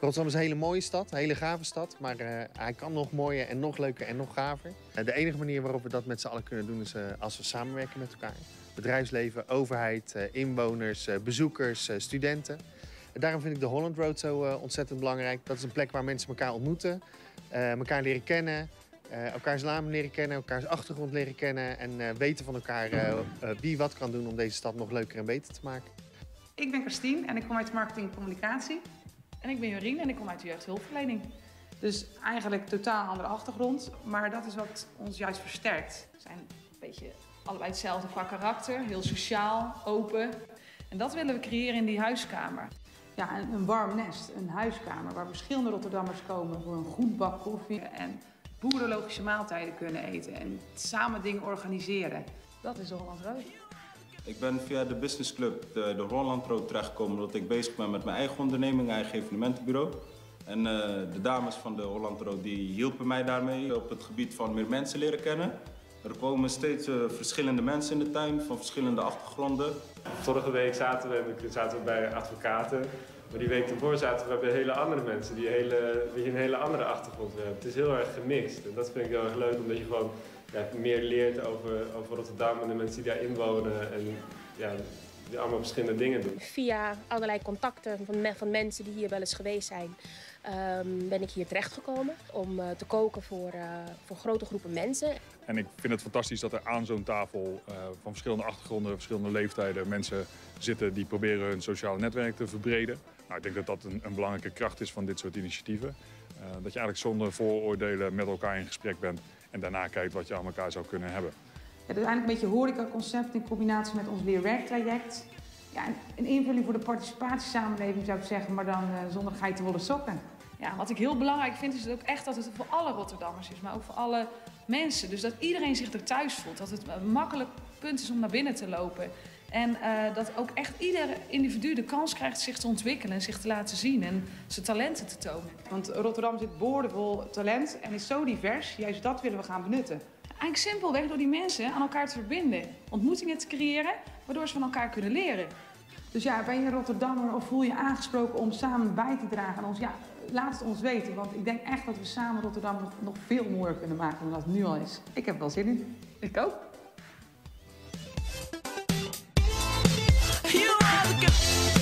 Rotterdam is een hele mooie stad, een hele gave stad. Maar hij kan nog mooier en nog leuker en nog gaver. De enige manier waarop we dat met z'n allen kunnen doen is als we samenwerken met elkaar. Bedrijfsleven, overheid, inwoners, bezoekers, studenten. Daarom vind ik de Holland Road zo ontzettend belangrijk. Dat is een plek waar mensen elkaar ontmoeten, elkaar leren kennen. Elkaars namen leren kennen, elkaars achtergrond leren kennen. En weten van elkaar wie wat kan doen om deze stad nog leuker en beter te maken. Ik ben Christine en ik kom uit marketing en communicatie. En ik ben Jorien en ik kom uit de jeugdhulpverlening. Dus eigenlijk totaal andere achtergrond, maar dat is wat ons juist versterkt. We zijn een beetje allebei hetzelfde qua karakter, heel sociaal, open. En dat willen we creëren in die huiskamer. Ja, een warm nest, een huiskamer waar verschillende Rotterdammers komen voor een goed bak koffie. En boerenlogische maaltijden kunnen eten en samen dingen organiseren. Dat is de Holland Road. Ik ben via de businessclub de Holland Road terechtgekomen omdat ik bezig ben met mijn eigen onderneming, eigen evenementenbureau. En de dames van de Holland Road die hielpen mij daarmee op het gebied van meer mensen leren kennen. Er komen steeds verschillende mensen in de tuin van verschillende achtergronden. Vorige week zaten we bij advocaten, maar die week ervoor zaten we bij hele andere mensen die een hele andere achtergrond hebben. Het is heel erg gemixt en dat vind ik heel erg leuk omdat je gewoon meer leert over Rotterdam en de mensen die daarin wonen en die allemaal verschillende dingen doen. Via allerlei contacten van mensen die hier wel eens geweest zijn, ben ik hier terechtgekomen om te koken voor grote groepen mensen. En ik vind het fantastisch dat er aan zo'n tafel van verschillende achtergronden, verschillende leeftijden mensen zitten die proberen hun sociale netwerk te verbreden. Nou, ik denk dat dat een belangrijke kracht is van dit soort initiatieven. Dat je eigenlijk zonder vooroordelen met elkaar in gesprek bent en daarna kijkt wat je aan elkaar zou kunnen hebben. Ja, dat is eigenlijk een beetje een horecaconcept in combinatie met ons leerwerktraject. Ja, een invulling voor de participatiesamenleving zou ik zeggen, maar dan zonder geitenwolle sokken. Ja, wat ik heel belangrijk vind is ook echt dat het voor alle Rotterdammers is, maar ook voor alle mensen. Dus dat iedereen zich er thuis voelt, dat het een makkelijk punt is om naar binnen te lopen. En dat ook echt ieder individu de kans krijgt zich te ontwikkelen en zich te laten zien en zijn talenten te tonen. Want Rotterdam zit boordevol talent en is zo divers, juist dat willen we gaan benutten. Eigenlijk simpelweg door die mensen aan elkaar te verbinden, ontmoetingen te creëren, waardoor ze van elkaar kunnen leren. Dus ja, ben je Rotterdammer of voel je aangesproken om samen bij te dragen aan ons? Ja, laat het ons weten, want ik denk echt dat we samen Rotterdam nog veel mooier kunnen maken dan dat het nu al is. Ik heb er wel zin in. Ik ook. You are the